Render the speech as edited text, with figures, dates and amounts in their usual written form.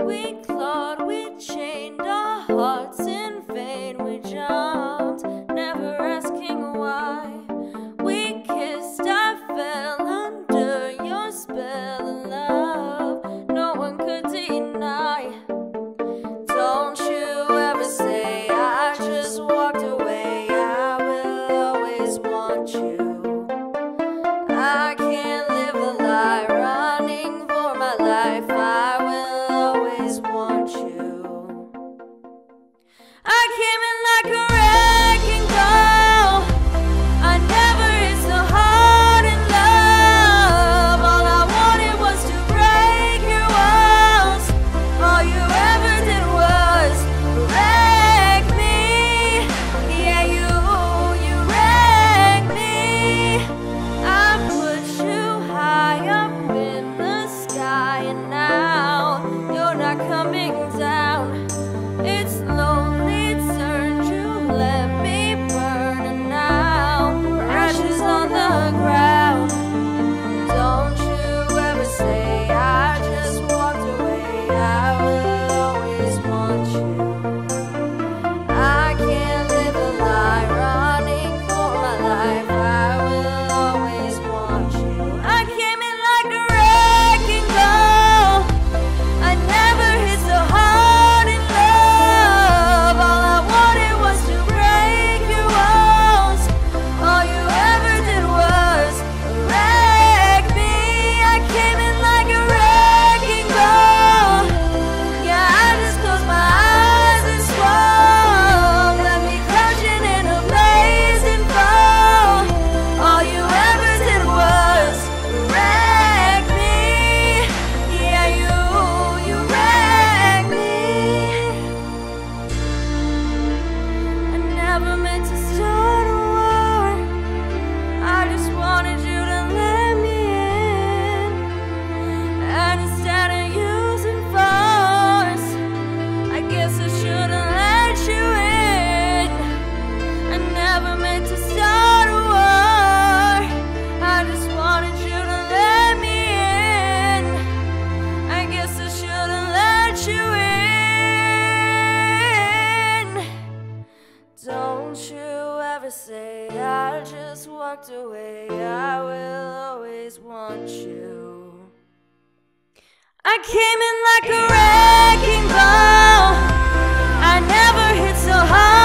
We clawed, we chained our hearts in vain. We jumped, never asking why. We kissed, I fell under your spell of love. No one could deny. Don't you ever say I just walked away. I will always want you. I can't live a lie, running for my life. I will always want you. I came in like a wrecking ball. I never hit so hard in love. All I wanted was to break your walls. All you ever did was wreck me. Yeah, you wrecked me. I put you high up in the sky, and now you're not coming down. It's lonely, turned you, let me burn, and now we're ashes on the ground. Don't you ever say I just walked away. I will always want you. I can't live a lie, running for my life. I will always want you. I came in like a wrecking ball. I never hit so hard in love. All I wanted was to break your walls. All you ever did was wreck me. I came in like a wrecking ball. Yeah, I just closed my eyes and swung. Let me crashing in a blazing fall. All you ever did was wreck me. Yeah, you wrecked me. I never meant to start a war. I just wanted you to let me in. And instead of using force, I guess I should've let you in. I never meant to start a war. I just wanted you to let me in. I guess I should've let you in. Don't you ever say I just walked away. I will always want you. I came in like a wrecking ball. I never hit so hard.